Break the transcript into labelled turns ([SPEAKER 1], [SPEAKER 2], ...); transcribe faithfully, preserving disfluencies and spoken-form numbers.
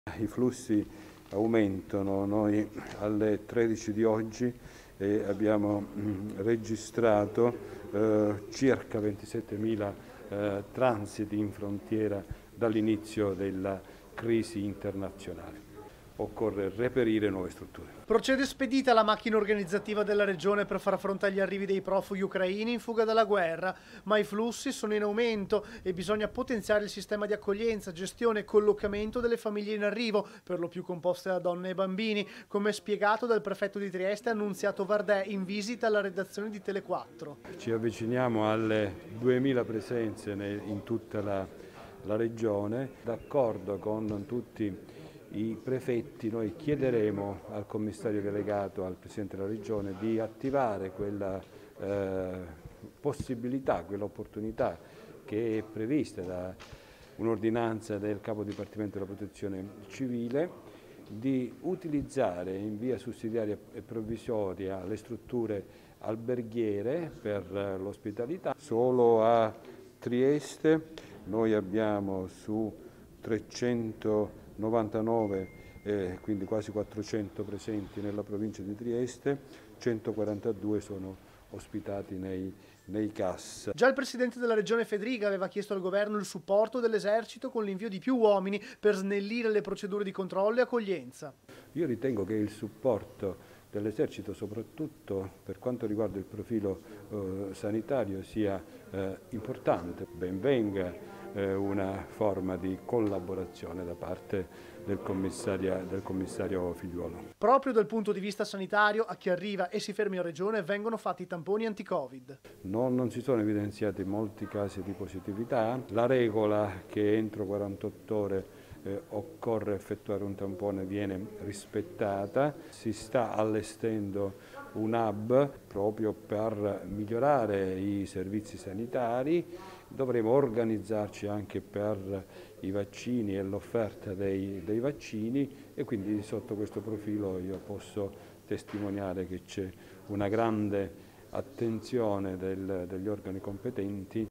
[SPEAKER 1] I flussi aumentano, noi alle tredici di oggi eh, abbiamo mh, registrato eh, circa ventisettemila eh, transiti in frontiera dall'inizio della crisi internazionale. Occorre reperire nuove strutture.
[SPEAKER 2] Procede spedita la macchina organizzativa della regione per far fronte agli arrivi dei profughi ucraini in fuga dalla guerra, ma i flussi sono in aumento e bisogna potenziare il sistema di accoglienza, gestione e collocamento delle famiglie in arrivo, per lo più composte da donne e bambini, come spiegato dal prefetto di Trieste Annunziato Vardè in visita alla redazione di Tele quattro.
[SPEAKER 1] Ci avviciniamo alle duemila presenze in tutta la, la regione, d'accordo con tutti i prefetti noi chiederemo al commissario delegato, al Presidente della Regione, di attivare quella eh, possibilità, quell'opportunità che è prevista da un'ordinanza del Capo Dipartimento della Protezione Civile, di utilizzare in via sussidiaria e provvisoria le strutture alberghiere per l'ospitalità. Solo a Trieste noi abbiamo su trecentonovantanove, eh, quindi quasi quattrocento presenti nella provincia di Trieste, centoquarantadue sono ospitati nei, nei C A S.
[SPEAKER 2] Già il presidente della regione Fedriga aveva chiesto al governo il supporto dell'esercito con l'invio di più uomini per snellire le procedure di controllo e accoglienza.
[SPEAKER 1] Io ritengo che il supporto dell'esercito, soprattutto per quanto riguarda il profilo eh, sanitario, sia eh, importante. Ben venga eh, una forma di collaborazione da parte del commissario, del commissario Figliuolo.
[SPEAKER 2] Proprio dal punto di vista sanitario, a chi arriva e si ferma in regione vengono fatti i tamponi anti-Covid.
[SPEAKER 1] Non, non si sono evidenziati molti casi di positività. La regola che entro quarantotto ore Eh, occorre effettuare un tampone viene rispettata, si sta allestendo un hub proprio per migliorare i servizi sanitari, dovremo organizzarci anche per i vaccini e l'offerta dei, dei vaccini e quindi sotto questo profilo io posso testimoniare che c'è una grande attenzione del, degli organi competenti